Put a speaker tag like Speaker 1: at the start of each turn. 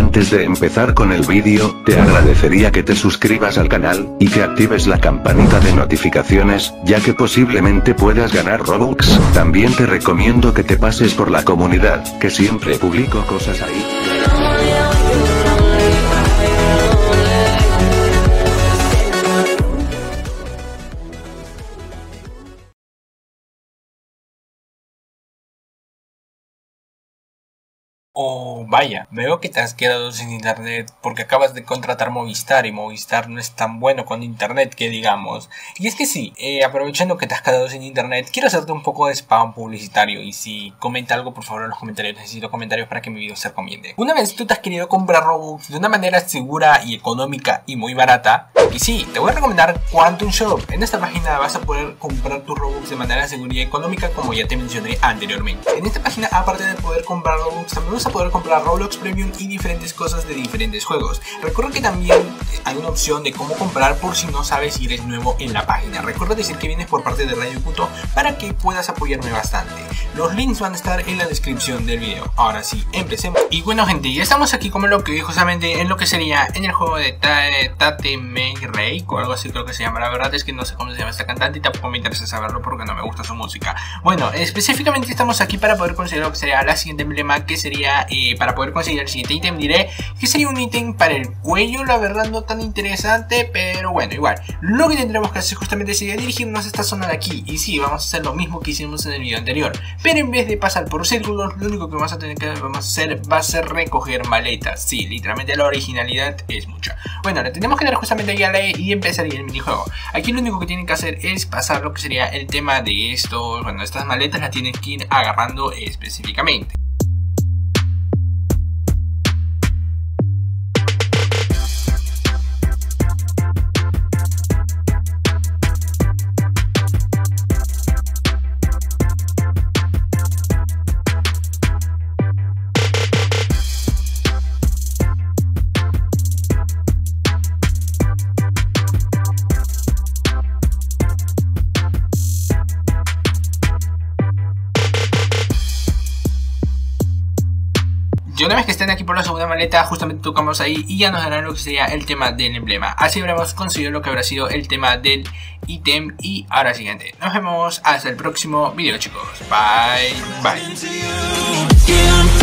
Speaker 1: Antes de empezar con el vídeo, te agradecería que te suscribas al canal, y que actives la campanita de notificaciones, ya que posiblemente puedas ganar Robux. También te recomiendo que te pases por la comunidad, que siempre publico cosas ahí.
Speaker 2: Oh, vaya, veo que te has quedado sin internet porque acabas de contratar Movistar y Movistar no es tan bueno con internet que digamos. Y es que sí, aprovechando que te has quedado sin internet, quiero hacerte un poco de spam publicitario y si comenta algo por favor en los comentarios, necesito comentarios para que mi video se recomiende. Una vez tú te has querido comprar Robux de una manera segura y económica y muy barata, y sí, te voy a recomendar Quantum Shop. En esta página vas a poder comprar tus Robux de manera segura y económica como ya te mencioné anteriormente. En esta página, aparte de poder comprar Robux, también vas a poder comprar Roblox Premium y diferentes cosas de diferentes juegos. Recuerda que también hay una opción de cómo comprar por si no sabes si eres nuevo en la página. Recuerda decir que vienes por parte de Radio Puto para que puedas apoyarme bastante. Los links van a estar en la descripción del video. Ahora sí, empecemos. Y bueno gente, ya estamos aquí como lo que justamente en lo que sería en el juego de Tate May Ray o algo así creo que se llama. La verdad es que no sé cómo se llama esta cantante y tampoco me interesa saberlo porque no me gusta su música. Bueno, específicamente estamos aquí para poder conseguir lo que sería la siguiente emblema, que sería para poder conseguir el siguiente ítem. Diré que sería un ítem para el cuello, la verdad no tan interesante, pero bueno, igual lo que tendremos que hacer justamente sería dirigirnos a esta zona de aquí. Y sí, vamos a hacer lo mismo que hicimos en el video anterior, pero en vez de pasar por círculos, lo único que vamos a tener que hacer va a ser recoger maletas. Sí, literalmente la originalidad es mucha. Bueno, le tenemos que dar justamente ahí a la E y empezaría el minijuego. Aquí lo único que tienen que hacer es pasar lo que sería el tema de estos, bueno, estas maletas las tienen que ir agarrando específicamente. Y una vez que estén aquí por la segunda maleta, justamente tocamos ahí y ya nos darán lo que sería el tema del emblema. Así habremos conseguido lo que habrá sido el tema del ítem. Y ahora siguiente, nos vemos hasta el próximo video chicos. Bye, bye.